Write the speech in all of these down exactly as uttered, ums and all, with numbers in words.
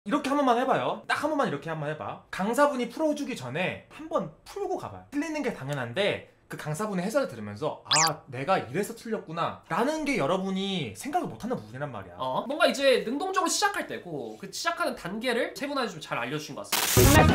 이렇게 한 번만 해봐요. 딱 한 번만 이렇게 한 번 해봐. 강사분이 풀어주기 전에 한 번 풀고 가봐요. 틀리는 게 당연한데 그 강사분의 해설을 들으면서 아 내가 이래서 틀렸구나 라는 게 여러분이 생각을 못하는 부분이란 말이야. 어? 뭔가 이제 능동적으로 시작할 때고 그 시작하는 단계를 세 분한테 좀 잘 알려주신 것 같습니다.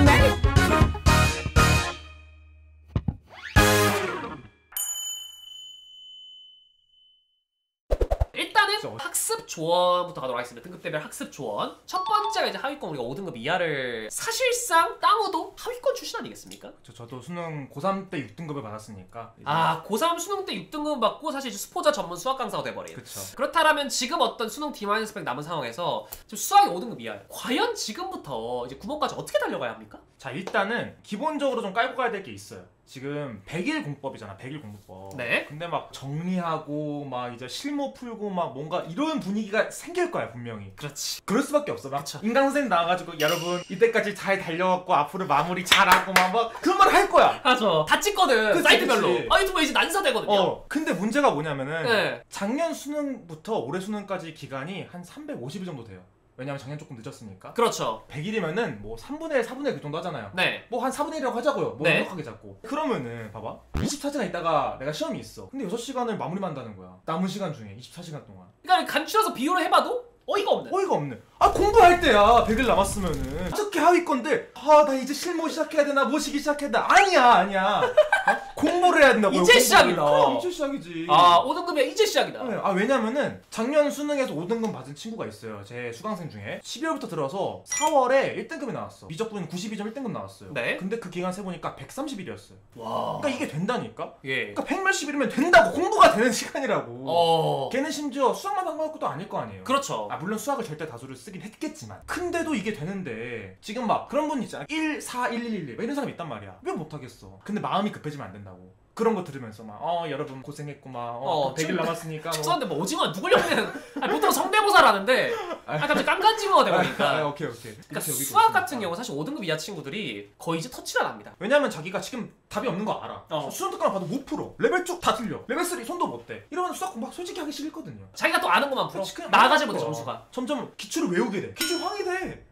일단은 학습 조언부터 가도록 하겠습니다. 등급대별 학습 조언. 첫 번째가 이제 하위권 우리가 오 등급 이하를 사실상 땅우도 하위권 출신 아니겠습니까? 저, 저도 수능 고삼 때 육 등급을 받았으니까 아 고삼 수능 때 육 등급 받고 사실 이제 수포자 전문 수학 강사가 돼버린. 그쵸. 그렇다면 지금 어떤 수능 D- 스펙 남은 상황에서 지금 수학이 오 등급 이하예요. 과연 지금부터 이제 구mon까지 어떻게 달려가야 합니까? 자 일단은 기본적으로 좀 깔고 가야 될 게 있어요. 지금 백 일 공법이잖아. 백 일 공부법. 네. 근데 막 정리하고 막 이제 실무 풀고 막 뭔가 이런 분위기가 생길 거야 분명히. 그렇지. 그럴 수밖에 없어. 막 그쵸. 인강 선생님 나와가지고 여러분 이때까지 잘 달려갖고 앞으로 마무리 잘하고 막, 막 그런 말 할 거야. 하죠. 다 찍거든. 그치, 사이트별로. 그치. 아 유튜브 이제 난사되거든요. 어. 근데 문제가 뭐냐면은 네. 작년 수능부터 올해 수능까지 기간이 한 삼백오십 일 정도 돼요. 왜냐면 작년 조금 늦었으니까. 그렇죠. 백 일이면은 뭐 삼분의 일, 사분의 일 그 정도 하잖아요. 네. 뭐 한 사분의 일이라고 하자고요. 뭐 네. 넉넉하게 잡고. 그러면은 봐봐. 이십사 시간 있다가 내가 시험이 있어. 근데 여섯 시간을 마무리만 한다는 거야. 남은 시간 중에 이십사 시간 동안. 그러니까 간추려서 비교를 해봐도 어이가 없네. 어이가 없네. 아 공부할 때야. 백 일 남았으면은. 어떻게 하위건데 아 나 이제 실무 시작해야 되나 모시기 시작해야 되나. 아니야 아니야. 어? 공부를 해야 된다고. 이제 시작이다. 그럼 이제 시작이지. 아 오 등급이야 이제 시작이다. 네, 아 왜냐면은 작년 수능에서 오 등급 받은 친구가 있어요. 제 수강생 중에 십이월부터 들어서 사월에 일 등급이 나왔어. 미적분 구십이 점 일 등급 나왔어요. 네. 근데 그 기간 세보니까 백삼십 일이었어요. 와. 그러니까 이게 된다니까? 예. 그러니까 백몇십 일이면 된다고. 공부가 되는 시간이라고. 어. 걔는 심지어 수학만 한 것도 아닐 거 아니에요. 그렇죠. 아 물론 수학을 절대 다수를 쓰긴 했겠지만 근데도 이게 되는데 지금 막 그런 분 있잖아. 일, 사, 일, 일, 일, 일 이런 사람 있단 말이야. 왜 못하겠어? 근데 마음이 급해지면 안 된다고. 그런 거 들으면서 막 어 여러분 고생했고 막 어, 어, 백 일 좀- 남았으니까 뭐. 죄송한데 뭐 오징어 누구려고 그냥 아니, 보통 성대모사라는데 아 갑자기 깐깐징어가 돼버리니까. 아, 오케이 오케이. 그러니까 이렇게 여기고 수학 있으니까. 같은 경우 사실 오 등급 이하 친구들이 거의 이제 터치를 안 합니다. 왜냐면 자기가 지금 답이 없는 거 알아. 어. 수능 특강 봐도 못 풀어. 레벨 쭉 다 틀려. 레벨 삼 손도 못 대. 이러면 수학 공부 솔직히 하기 싫거든요. 자기가 또 아는 것만 풀어. 그렇지, 그냥 나가지 하는 못해 거야. 점수가. 점점 기출을 외우게 돼. 기출 황이 돼.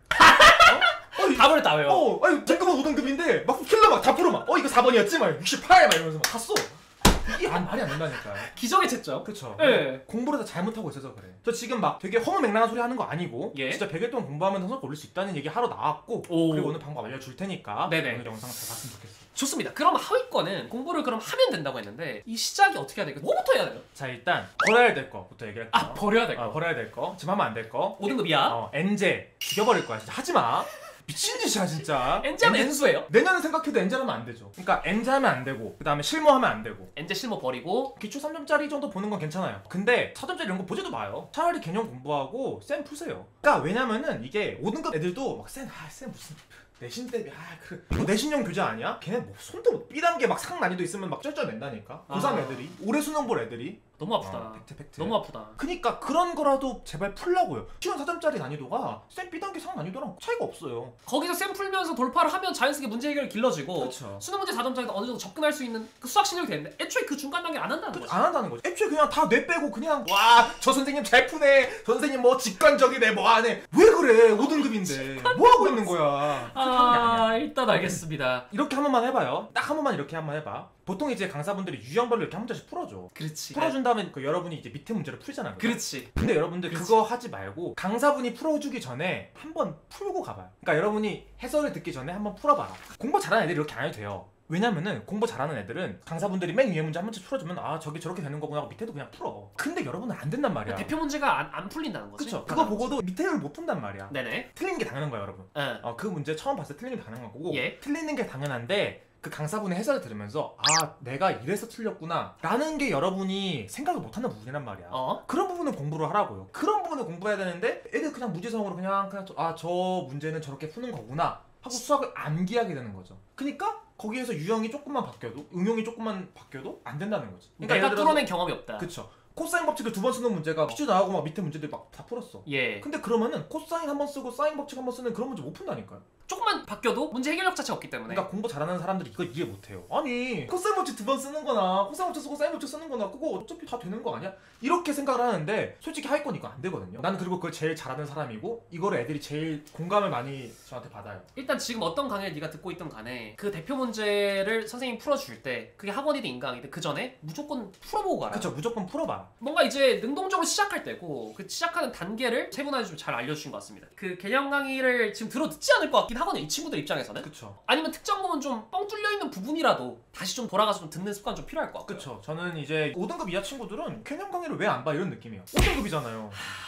답을 다 외워. 어, 아니 잠깐만 오 등급인데 막 킬러 막 다 풀어 막. 어 이거 사 번이었지 막 육십팔 막 이러면서 막 다 써. 이게 안, 말이 안 된다니까. 기적의 채점. 그쵸. 예. 공부를 다 잘못하고 있어서 그래. 저 지금 막 되게 허무맹랑한 소리 하는 거 아니고 예. 진짜 백 일 동안 공부하면 성적 올릴 수 있다는 얘기 하러 나왔고 오. 그리고 오늘 방법 알려줄 테니까 네네. 오늘 영상 잘 봤으면 좋겠어. 좋습니다. 그럼 하위권은 공부를 그럼 하면 된다고 했는데 이 시작이 어떻게 해야 될까? 뭐부터 해야 돼요? 자 일단 버려야 될 거부터 얘기할게요. 아 버려야 될 거. 어, 버려야 될 거. 지금 하면 안 될 거. 오 등급 이하. 어, 엔제 죽여버릴 거야. 진짜 하지 마. 미친 짓이야 진짜. 엔제하면 엔수예요. 내년을 생각해도 엔제하면 안 되죠. 그러니까 엔제하면 안 되고 그 다음에 실무하면 안 되고 엔제 실무 버리고. 기출 삼 점짜리 정도 보는 건 괜찮아요. 근데 사 점짜리 이런 거 보지도 마요. 차라리 개념 공부하고 쌤 푸세요. 그러니까 왜냐면은 이게 오 등급 애들도 막 쌤, 아, 쌤 무슨 내신 대비 아 그래 뭐 내신형 교재 아니야? 걔네 뭐 손도 못 삐단 게 막 상 난이도 있으면 막 쩔쩔 낸다니까. 고삼 아. 애들이 올해 수능 볼 애들이 너무 아프다. 어, 팩트 팩트. 너무 아프다. 그니까 그런 거라도 제발 풀라고요. 쉬운 사 점짜리 난이도가 쌤 삐단 게 상 난이도랑 차이가 없어요. 거기서 쌤 풀면서 돌파를 하면 자연스럽게 문제 해결이 길러지고 그렇죠. 수능 문제 사 점짜리도 어느 정도 접근할 수 있는 그 수학 실력이 되는데 애초에 그 중간 단계 안 한다는 거지. 안 한다는 거지. 애초에 그냥 다 뇌 빼고 그냥 와 저 선생님 잘 푸네. 저 선생님 뭐 직관적이네 뭐 안 해. 왜 그래 오 등급인데 뭐 하고 있는 거야. 아 일단 알겠습니다. 이렇게 한 번만 해봐요. 딱 한 번만 이렇게 한 번 해봐. 보통 이제 강사분들이 유형별로 이렇게 한 문제씩 풀어줘. 그렇지. 풀어준 다음에 그 여러분이 이제 밑에 문제를 풀잖아요. 그렇지. 근데 여러분들 그렇지. 그거 하지 말고 강사분이 풀어주기 전에 한번 풀고 가봐요. 그러니까 여러분이 해설을 듣기 전에 한번 풀어봐라. 공부 잘하는 애들이 이렇게 안 해도 돼요. 왜냐면은 공부 잘하는 애들은 강사분들이 맨 위에 문제 한 문제 풀어주면 아 저게 저렇게 되는 거구나 하고 밑에도 그냥 풀어. 근데 여러분은 안 된단 말이야. 대표 문제가 안, 안 풀린다는 거지. 그쵸. 그거 보고도 밑에를 못 푼단 말이야. 네네. 틀리는 게 당연한 거야 여러분. 응. 어, 그 문제 처음 봤을 때 틀리는 게 당연한 거고 예. 틀리는 게 당연한데 그 강사분의 해설을 들으면서 아 내가 이래서 틀렸구나 라는 게 여러분이 생각을 못하는 부분이란 말이야. 어? 그런 부분을 공부를 하라고요. 그런 부분을 공부해야 되는데 애들 그냥 무지성으로 그냥 그냥 아 저 문제는 저렇게 푸는 거구나 하고 수학을 암기하게 되는 거죠. 그러니까 거기에서 유형이 조금만 바뀌어도 응용이 조금만 바뀌어도 안 된다는 거지. 내가 예를 들어서- 뚫어낸 경험이 없다. 그쵸. 코사인 법칙을 두 번 쓰는 문제가 퀴즈 나오고 막 밑에 문제들 막 다 풀었어. 예. 근데 그러면은 코사인 한 번 쓰고 사인 법칙 한 번 쓰는 그런 문제 못 푼다니까요. 조금만 바뀌어도 문제 해결력 자체가 없기 때문에. 그러니까 공부 잘하는 사람들이 이걸 이해 못해요. 아니 코사인 법칙 두 번 쓰는 거나 코사인 법칙 쓰고 사인 법칙 쓰는 거나 그거 어차피 다 되는 거 아니야? 이렇게 생각을 하는데 솔직히 하위권 이거 안 되거든요. 나는 그리고 그걸 제일 잘하는 사람이고 이거를 애들이 제일 공감을 많이 저한테 받아요. 일단 지금 어떤 강의를 네가 듣고 있든 간에 그 대표 문제를 선생님이 풀어줄 때 그게 학원이든 인강이든 그 전에 무조건 풀어보고 가라. 그쵸, 무조건 풀어봐. 뭔가 이제 능동적으로 시작할 때고 그 시작하는 단계를 세분화해서 좀 잘 알려주신 것 같습니다. 그 개념 강의를 지금 들어 듣지 않을 것 같긴 하거든요. 이 친구들 입장에서는. 그쵸. 아니면 특정 부분 좀 뻥 뚫려 있는 부분이라도 다시 좀 돌아가서 좀 듣는 습관 좀 필요할 것 같고요. 그쵸. 저는 이제 오 등급 이하 친구들은 개념 강의를 왜 안 봐 이런 느낌이에요. 오 등급이잖아요.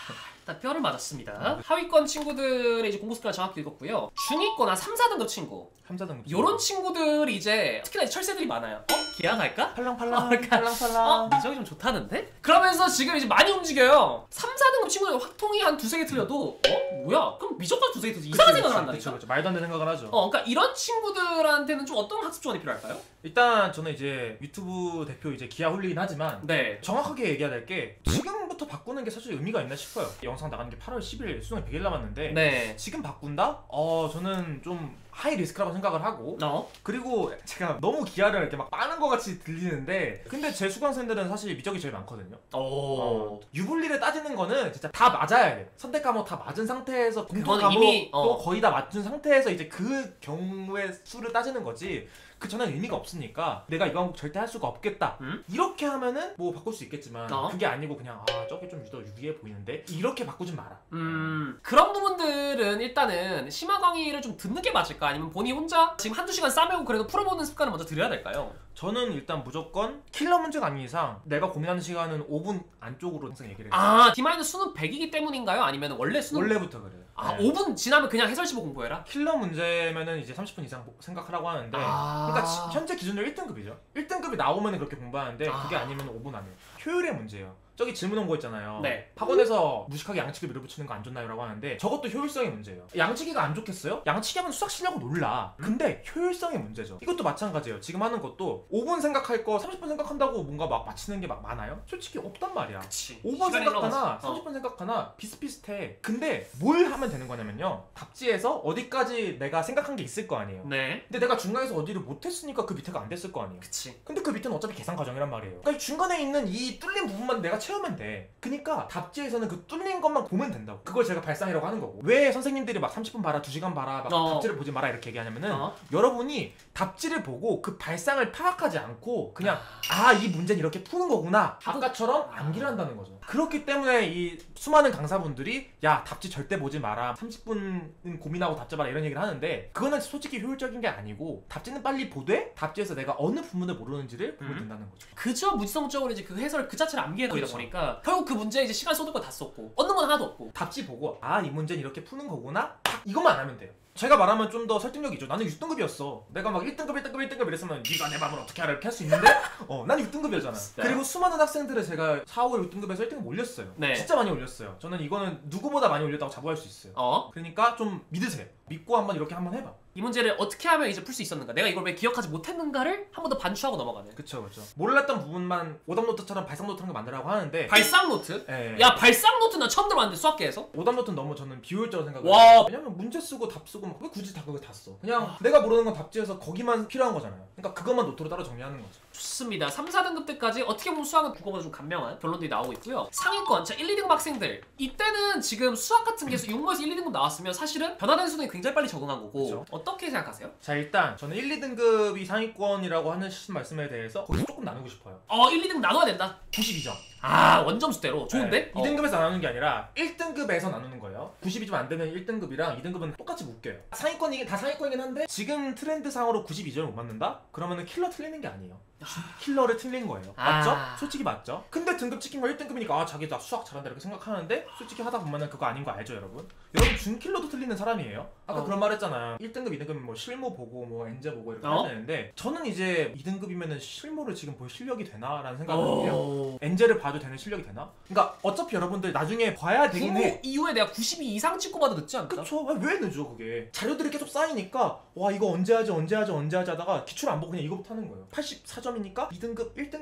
일단 뼈를 맞았습니다. 하위권 친구들의 이제 공부 습관을 정확히 읽었고요. 중위권 한 삼, 사 등급 친구. 삼, 사 등급. 요런 친구들이 이제 특히나 이제 철새들이 많아요. 어? 기아 갈까? 팔랑팔랑. 어, 그러니까, 팔랑팔랑. 어? 미적이 좀 좋다는데? 그러면서 지금 이제 많이 움직여요. 삼, 사 등급 친구들 확통이 한 두세 개 틀려도 어? 뭐야? 그럼 미적까지 두세 개 틀려도 이상한 생각을 한다니까? 그쵸, 그쵸. 말도 안 되는 생각을 하죠. 어, 그러니까 이런 친구들한테는 좀 어떤 학습 지원이 필요할까요? 일단 저는 이제 유튜브 대표 이제 기아 홀리긴 하지만 네. 정확하게 얘기해야 될 게 지금부터 바꾸는 게 사실 의미가 있나 싶어요. 영상 나가는 게 팔월 십일 수능이 백 일 남았는데 네. 지금 바꾼다? 어 저는 좀 하이 리스크라고 생각을 하고 어? 그리고 제가 너무 기아를 이렇게 막 빠는 것 같이 들리는데 근데 제 수강생들은 사실 미적이 제일 많거든요. 오. 어, 유불리를 따지는 거는 진짜 다 맞아야 돼. 선택 과목 다 맞은 상태에서 공통 그거는 과목도 이미, 어. 거의 다 맞춘 상태에서 이제 그 경우의 수를 따지는 거지. 그 전엔 의미가 없으니까 내가 이 과목 절대 할 수가 없겠다. 음? 이렇게 하면은 뭐 바꿀 수 있겠지만 어? 그게 아니고 그냥 아 저게 좀 유더 유리해 보이는데 이렇게 바꾸진 마라. 음, 그런 부분들은 일단은 심화 강의를 좀 듣는 게 맞을까? 아니면 본인이 혼자 지금 한두 시간 싸매고 그래도 풀어보는 습관을 먼저 들여야 될까요? 저는 일단 무조건 킬러 문제가 아닌 이상 내가 고민하는 시간은 오 분 안쪽으로 항상 얘기를 해요. 아, D- 수능 백이기 때문인가요? 아니면 원래 수능 원래부터 그래요. 아, 네. 오 분 지나면 그냥 해설시보 공부해라? 킬러 문제면은 이제 삼십 분 이상 생각하라고 하는데 아. 그러니까 지- 현재 기준으로 일 등급이죠. 일 등급이 나오면 그렇게 공부하는데 아. 그게 아니면 오 분 안에 효율의 문제예요. 저기 질문 온 거 있잖아요. 네. 학원에서 무식하게 양치기 밀어붙이는 거 안 좋나요? 라고 하는데 저것도 효율성의 문제예요. 양치기가 안 좋겠어요? 양치기 하면 수학 실력은 올라. 근데 효율성의 문제죠. 이것도 마찬가지예요. 지금 하는 것도 오 분 생각할 거 삼십 분 생각한다고 뭔가 막 맞히는 게 막 많아요? 솔직히 없단 말이야. 그치. 오 분 시간이 생각하나 흘러가서. 삼십 분 생각하나 비슷비슷해. 근데 뭘 하면 되는 거냐면요. 답지에서 어디까지 내가 생각한 게 있을 거 아니에요. 어. 네. 근데 내가 중간에서 어디를 못했으니까 그 밑에가 안 됐을 거 아니에요. 그치. 근데 그 밑에는 어차피 계산 과정이란 말이에요. 그러니까 중간에 있는 이 뚫린 부분만 내가 채우면 돼. 그러니까 답지에서는 그 뚫린 것만 보면 된다고. 그걸 제가 발상이라고 하는 거고. 왜 선생님들이 막 삼십 분 봐라, 두 시간 봐라, 막 어. 답지를 보지 마라 이렇게 얘기하냐면은 어? 여러분이 답지를 보고 그 발상을 파악하지 않고 그냥 아 이 문제는 이렇게 푸는 거구나 아까처럼 암기를 한다는 거죠. 그렇기 때문에 이 수많은 강사분들이 야 답지 절대 보지 마라, 삼십 분은 고민하고 답지 봐라 이런 얘기를 하는데 그거는 솔직히 효율적인 게 아니고 답지는 빨리 보되 답지에서 내가 어느 부분을 모르는지를 보면 음. 된다는 거죠. 그저 무지성적으로 이제 그 해설 그 자체를 암기해버리다 그렇죠. 보니까 결국 그 문제에 이제 시간 쏟을 거 다 썼고 얻는 건 하나도 없고. 답지 보고 아 이 문제는 이렇게 푸는 거구나 딱 이것만 안 하면 돼요. 제가 말하면 좀 더 설득력이죠. 나는 육 등급이었어. 내가 막 일 등급, 일 등급, 일 등급 이랬으면 네가 내 마음을 어떻게 알아 이렇게 할 수 있는데 어, 난 육 등급이었잖아. 네. 그리고 수많은 학생들을 제가 사, 오, 육 등급에서 일 등급 올렸어요. 네. 진짜 많이 올렸어요. 저는 이거는 누구보다 많이 올렸다고 자부할 수 있어요. 어? 그러니까 좀 믿으세요. 믿고 한번 이렇게 한번 해봐. 이 문제를 어떻게 하면 이제 풀 수 있었는가? 내가 이걸 왜 기억하지 못했는가를 한 번 더 반추하고 넘어가는. 그쵸 그쵸. 몰랐던 부분만 오답 노트처럼 발상 노트라는 거 만들라고 하는데 발상 노트? 예. 야, 발상 노트 나 처음 들어봤는데 수학계에서? 오답 노트는 너무 저는 비효율적으로 생각을 와. 해요. 왜냐면 문제 쓰고 답 쓰고 막 왜 굳이 다 그걸 다 써? 그냥 내가 모르는 건 답지에서 거기만 필요한 거잖아요. 그러니까 그것만 노트로 따로 정리하는 거죠. 좋습니다. 삼, 사 등급 때까지 어떻게 보면 수학은 국어보다 좀 간명한 결론들이 나오고 있고요. 상위권, 자 일, 이 등급 학생들 이때는 지금 수학 같은 게 육모에서 일, 이 등급 나왔으면 사실은 변화된 수능에 굉장히 빨리 적응한 거고 그쵸. 어떻게 생각하세요? 자 일단 저는 일, 이 등급이 상위권이라고 하는 말씀에 대해서 거기서 조금 나누고 싶어요. 어, 일, 이 등급 나눠야 된다. 구십이 점. 아, 원점수대로 좋은데? 이 등급에서 나누는 게 아니라 일 등급에서 나누는 거예요. 구십이 점 안 되면 일 등급이랑 이 등급은 똑같이 묶여요. 상위권이긴 다 상위권이긴 한데 지금 트렌드상으로 구십이 점을 못 맞는다? 그러면은 킬러 틀리는 게 아니에요. 킬러를 틀린 거예요. 맞죠? 아. 솔직히 맞죠? 근데 등급 찍힌 거 일 등급이니까 아 자기 나 수학 잘한다 이렇게 생각하는데 솔직히 하다 보면은 그거 아닌 거 알죠 여러분? 여러분 준킬러도 틀리는 사람이에요. 아까 어. 그런 말 했잖아요. 일 등급, 이 등급은 뭐 실무 보고 뭐 엔제 보고 이렇게 어? 해야 되는데 저는 이제 이 등급이면은 실무를 지금 볼 실력이 되나? 라는 생각을 해요. 오. 엔제를 봐도 되는 실력이 되나? 그러니까 어차피 여러분들 나중에 봐야 되긴 부모 해. 이후에 내가 구십이 이상 찍고 봐도 늦지 않다? 그쵸? 아, 왜 늦어 그게? 자료들이 계속 쌓이니까 와 이거 언제 하지 언제 하지 언제 하지 하다가 기출 안 보고 그냥 이거부터 하는 거예요. 팔십사 점이니까 이 등급, 일 등급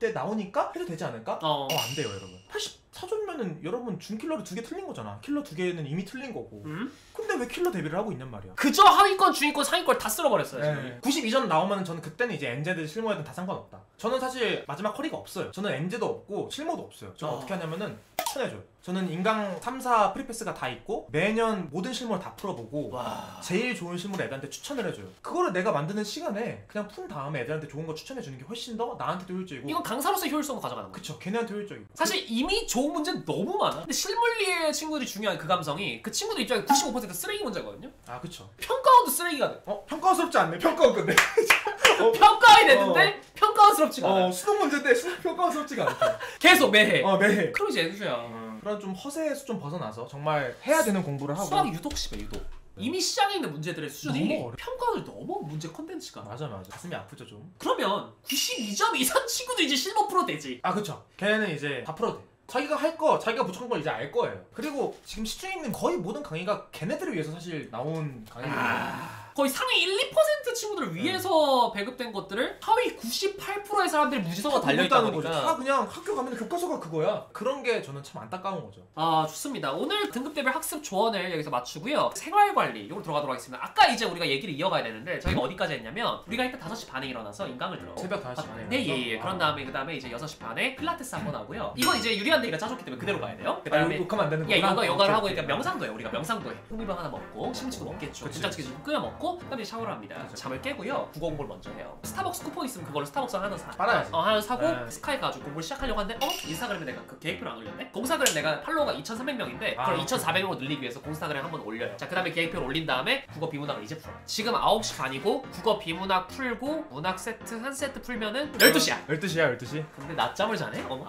때 나오니까 해도 되지 않을까? 어. 어, 안 돼요 여러분. 팔십사 조면은 여러분 준킬러를 두 개 틀린 거잖아. 킬러 두 개는 이미 틀린 거고. 음? 근데 왜 킬러 데뷔를 하고 있냔 말이야. 그저 하위권, 중위권, 상위권 다 쓸어버렸어요 지금. 네. 구십이 전 나오면 저는 그때는 이제 엔제드 실모에든 다 상관없다. 저는 사실 마지막 커리가 없어요. 저는 엔제도 없고 실모도 없어요. 저는 어. 어떻게 하냐면은 추천해줘요. 저는 인강 삼, 사 프리패스가 다 있고 매년 모든 실물을 다 풀어보고 와. 제일 좋은 실물을 애들한테 추천을 해줘요. 그거를 내가 만드는 시간에 그냥 푼 다음에 애들한테 좋은 거 추천해주는 게 훨씬 더 나한테도 효율적이고. 이건 강사로서 효율성을 가져가는 거야. 그쵸, 걔네한테 효율적이고. 사실 이미 좋은 문제는 너무 많아. 근데 실물리의 친구들이 중요한 그 감성이 그 친구들 입장에 구십오 퍼센트 쓰레기 문제거든요. 아 그쵸. 평가원도 쓰레기가 돼. 어? 평가스럽지 않네. 평가원 근데. 어, 평가원이 됐는데 평가원스럽지가 않아. 어, 수능 문제인데 수능 평가스럽지가 않다. 계속 매해. 어 매해. 그럼 이제 엔수야. 음, 그런 좀 허세에서 좀 벗어나서 정말 해야 되는 공부를 하고. 수학이 유독 심해 유독. 이미 시장에 있는 문제들의 수준이 너무 어려- 평가원을 너무 문제 컨텐츠가. 맞아 맞아. 가슴이 아프죠 좀. 그러면 구십이 점 이상 친구도 이제 실버 프로 되지. 아 그쵸. 걔는 이제 다 풀어도 돼. 자기가 할 거, 자기가 부족한 걸 이제 알 거예요. 그리고 지금 시중에 있는 거의 모든 강의가 걔네들을 위해서 사실 나온 강의거든요. 아... 거의 상위 일, 이 퍼센트 친구들을 위해서 배급된 것들을 하위 구십팔 퍼센트의 사람들이 무지성으로 달려있다 거죠. 다 보니까. 그냥 학교 가면 교과서가 그거야. 그런 게 저는 참 안타까운 거죠. 아 좋습니다. 오늘 등급대별 학습 조언을 여기서 마치고요. 생활관리 이걸 들어가도록 하겠습니다. 아까 이제 우리가 얘기를 이어가야 되는데 저희가 어디까지 했냐면 우리가 일단 다섯 시 반에 일어나서 인강을 들어. 새벽 다섯 시 반에. 네, 예, 예. 아. 그런 다음에 그 다음에 이제 여섯 시 반에 필라테스 한 번 하고요. 이건 이제 유리한 데이가 짜줬기 때문에 그대로 가야 돼요. 그 아, 다음에 욕하면 안 되는 야 거구나. 이거 요가를 하고 오케이, 그러니까 오케이. 명상도 해. 우리가 명상도 해. 흥미병 하나 먹고 심치도 먹겠죠. 그치, 김장찌개 좀 끓여 먹고 그다음에 이제 샤워를 합니다. 그치. 잠을 깨고요. 국어 공부를 먼저 해요. 스타벅스 쿠폰 있으면 그걸로 스타벅스 하나 사. 빨아야지. 어 하나 사고 네. 스카이 가지고 공부를 시작하려고 하는데 어 인스타그램에 내가 그 계획표를 안 올렸네. 공스타그램 내가 팔로워가 이천삼백 명인데 아, 그걸 이천사백으로 늘리기 위해서 공스타그램 한번 올려요. 자 그다음에 계획표를 올린 다음에 국어 비문학을 이제 풀어. 지금 아홉 시 반이고 국어 비문학 풀고 문학 세트 한 세트 풀면은 열두 시야. 열두 시야 열두 시. 근데 낮잠을 자네? 어머.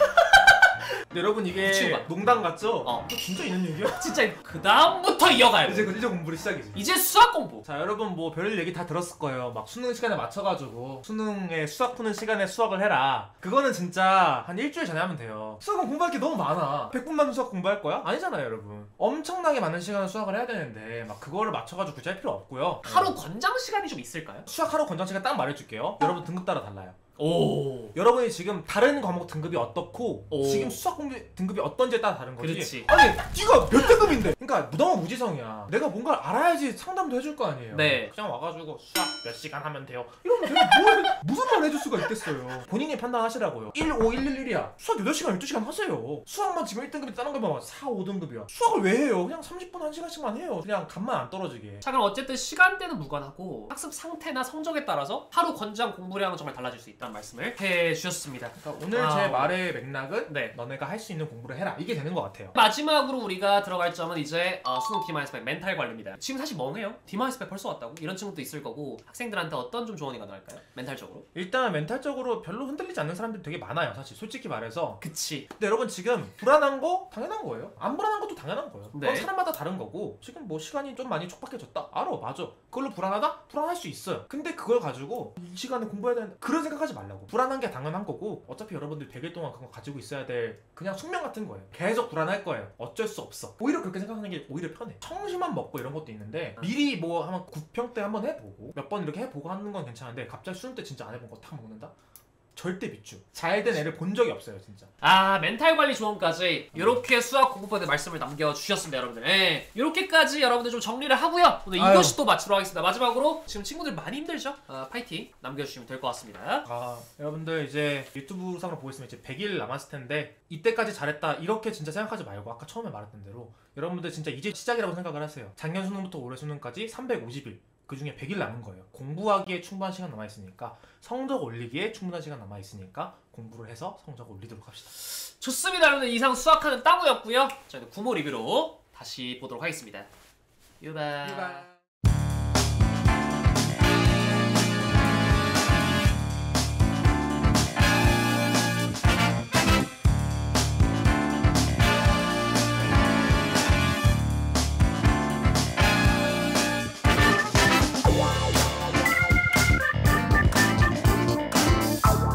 근데 여러분 이게 미친 거. 농담 같죠? 어. 이거 진짜 있는 얘기야? 진짜 그 다음부터 이어가야 돼. 이제 이제 공부를 시작이지. 이제 수학 공부. 자 여러분 뭐 별일 얘기 다 들었을 거예요. 막 수능 시간에 맞춰가지고 수능에 수학 푸는 시간에 수학을 해라. 그거는 진짜 한 일주일 전에 하면 돼요. 수학은 공부할 게 너무 많아. 백 분만 수학 공부할 거야? 아니잖아요 여러분. 엄청나게 많은 시간을 수학을 해야 되는데 막 그거를 맞춰가지고 굳이 할 필요 없고요. 하루 권장 시간이 좀 있을까요? 수학 하루 권장 시간 딱 말해줄게요. 여러분 등급 따라 달라요. 오. 여러분이 지금 다른 과목 등급이 어떻고 오. 지금 수학 공부 등급이 어떤지에 따라 다른 거지. 그렇지. 아니 네가 몇 등급인데? 그러니까 너무 무지성이야. 내가 뭔가를 알아야지 상담도 해줄 거 아니에요. 네. 그냥 와가지고 수학 몇 시간 하면 돼요. 이러면 내가 뭘 무슨 말 해줄 수가 있겠어요. 본인이 판단하시라고요. 일, 오, 일, 일, 일이야. 수학 여덟 시간, 열두 시간 하세요. 수학만 지금 일 등급이 다른 거면 사, 오 등급이야. 수학을 왜 해요? 그냥 삼십 분, 한 시간씩만 해요. 그냥 간만 안 떨어지게. 자 그럼 어쨌든 시간대는 무관하고 학습 상태나 성적에 따라서 하루 권장 공부량은 정말 달라질 수 있다는 말씀을 해주셨습니다. 그러니까 오늘 와우. 제 말의 맥락은 네. 너네가 할 수 있는 공부를 해라. 이게 되는 것 같아요. 마지막으로 우리가 들어갈 점은 이제 어, 수능 디마이스펙 멘탈 관리입니다. 지금 사실 멍해요. 디마이스펙 벌써 왔다고? 이런 친구도 있을 거고 학생들한테 어떤 좀 조언이 가능할까요? 멘탈적으로. 일단 멘탈적으로 별로 흔들리지 않는 사람들이 되게 많아요. 사실 솔직히 말해서. 그치. 근데 여러분 지금 불안한 거 당연한 거예요. 안 불안한 것도 당연한 거예요. 네. 그건 사람마다 다른 거고 지금 뭐 시간이 좀 많이 촉박해졌다. 알아, 맞아. 그걸로 불안하다? 불안할 수 있어요. 근데 그걸 가지고 이 시간에 공부해야 되는 그런 생각하지 말라고. 불안한 게 당연한 거고 어차피 여러분들 백 일 동안 그거 가지고 있어야 될 그냥 숙명 같은 거예요. 계속 불안할 거예요. 어쩔 수 없어. 오히려 그렇게 생각하는 게 오히려 편해. 청심환 먹고 이런 것도 있는데 미리 뭐 한번 구평 때 한번 해보고 몇 번 이렇게 해보고 하는 건 괜찮은데 갑자기 수능 때 진짜 안 해본 거 다 먹는다? 절대 비추. 잘 된 애를 본 적이 없어요 진짜. 아 멘탈 관리 조언까지 이렇게 수학 공부법에 말씀을 남겨주셨습니다 여러분들. 예. 이렇게까지 여러분들 좀 정리를 하고요 오늘 아유. 이것이 또 마치도록 하겠습니다. 마지막으로 지금 친구들 많이 힘들죠? 아, 파이팅 남겨주시면 될 것 같습니다. 아 여러분들 이제 유튜브 상으로 보고 있으면 이제 백 일 남았을 텐데 이때까지 잘했다 이렇게 진짜 생각하지 말고 아까 처음에 말했던 대로 여러분들 진짜 이제 시작이라고 생각을 하세요. 작년 수능부터 올해 수능까지 삼백오십 일 그 중에 백 일 남은 거예요. 공부하기에 충분한 시간 남아있으니까 성적 올리기에 충분한 시간 남아있으니까 공부를 해서 성적 올리도록 합시다. 좋습니다 여러분들. 이상 수학하는 따구였고요 저희는 구모 리뷰로 다시 보도록 하겠습니다. 유바. 유바.